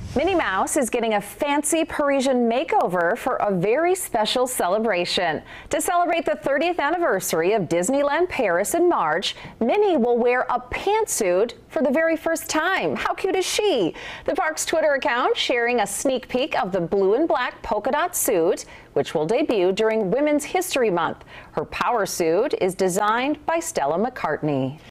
Minnie Mouse is getting a fancy Parisian makeover for a very special celebration. To celebrate the 30th anniversary of Disneyland Paris in March, Minnie will wear a pantsuit for the very first time. How cute is she? The park's Twitter account sharing a sneak peek of the blue and black polka dot suit, which will debut during Women's History Month. Her power suit is designed by Stella McCartney.